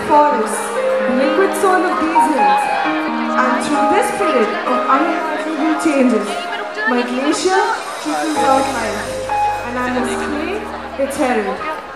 forests, the liquid soul of these hills. And through this period of unimaginable changes, my glacier trickles out life, and I must claim its herald.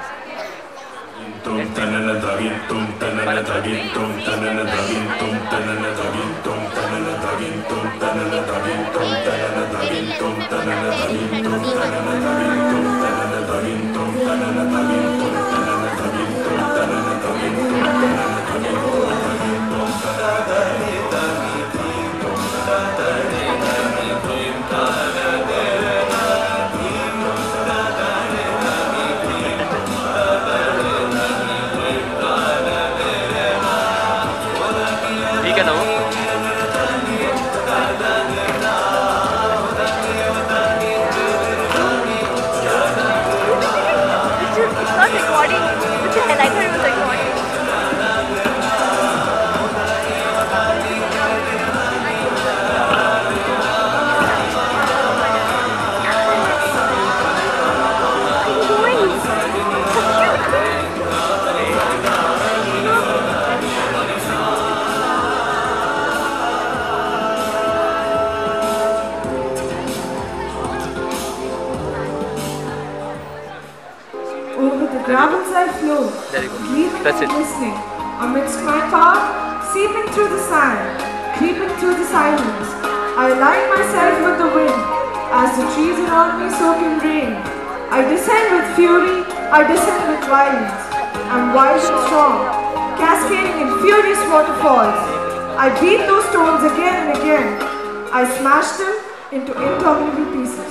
Gravels I flow, gleaming and glistening, amidst my path, seeping through the sand, creeping through the silence. I align myself with the wind, as the trees around me soak in rain. I descend with fury, I descend with violence. I'm wild and strong, cascading in furious waterfalls. I beat those stones again and again. I smash them into intolerable pieces.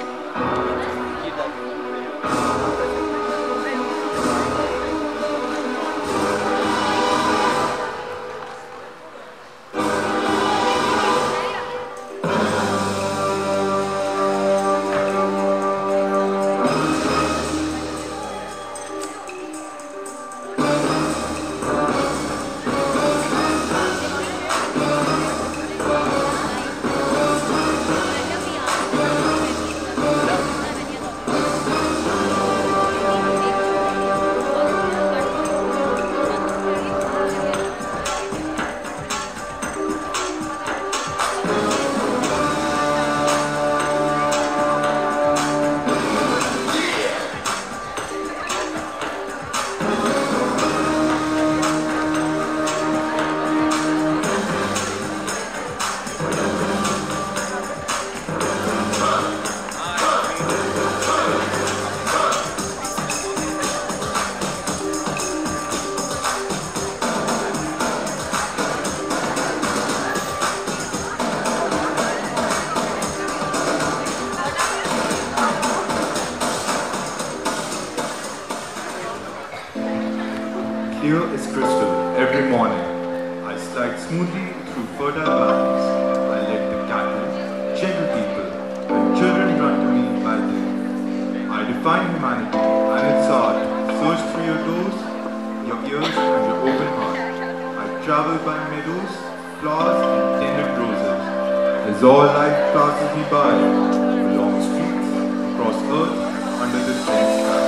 Clear as crystal every morning, I slide smoothly through fertile valleys. I let the cattle, gentle people, and children run to me by day. I define humanity and its art. Search through your doors, your ears, and your open heart. I travel by meadows, flowers, and tender roses. As all life passes me by, along streets, across earth, under the same sky.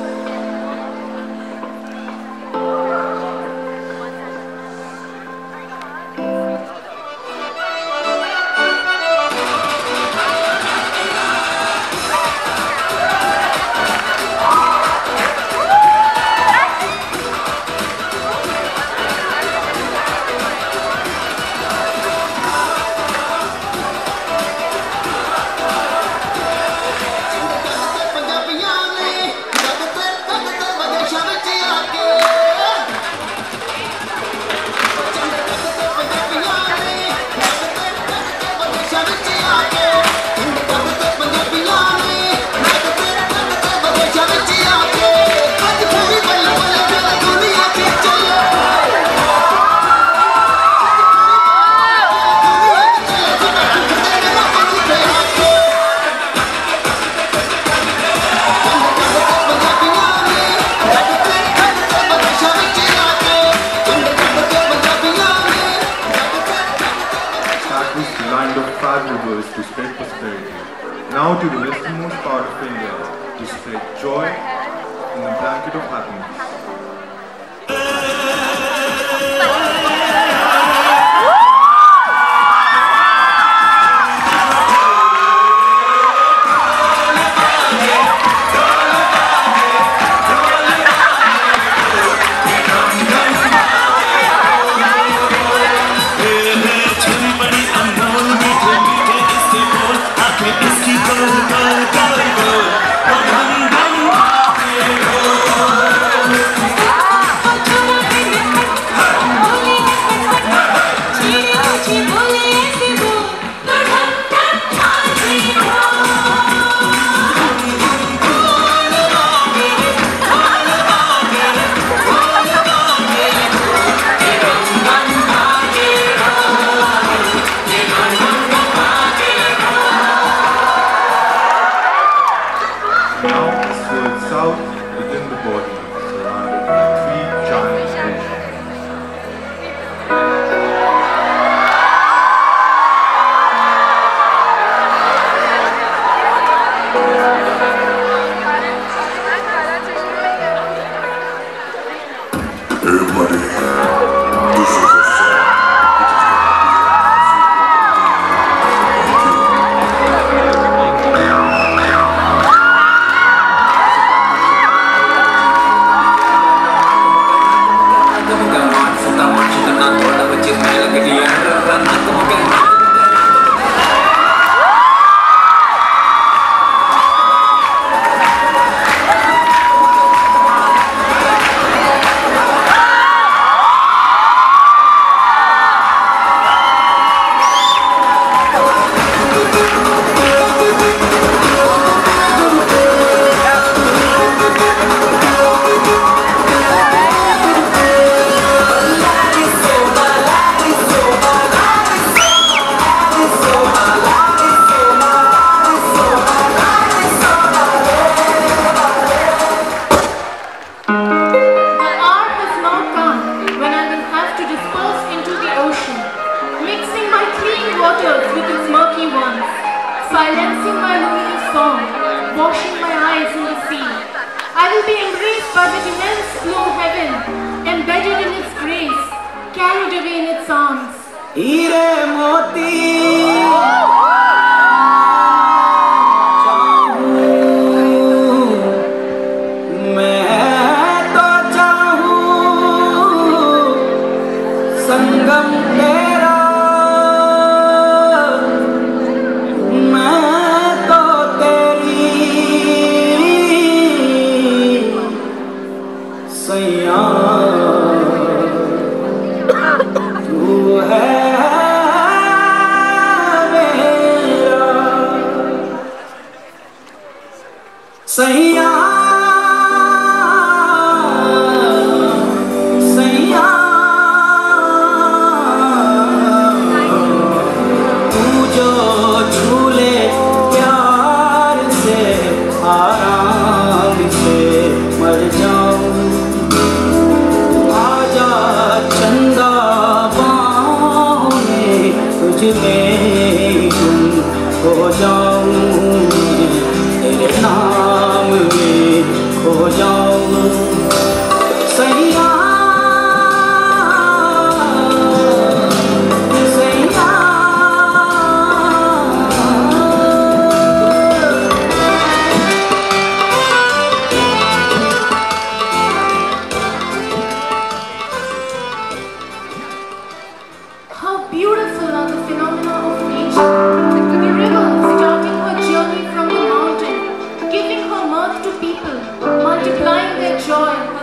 To spread prosperity. Now to the westernmost part of India, to spread joy in the blanket of happiness. but that immense blue heaven, embedded in its grace, carried away in its arms. हीरे मोती संगम तेरा मैं तो तेरी सैया तू है मेरा सैया में खो जाऊं तेरे नाम में खो जाऊं सैया सैया How beautiful are the phenomena of nature. The river starting her journey from the mountain, giving her mirth to people, multiplying their joy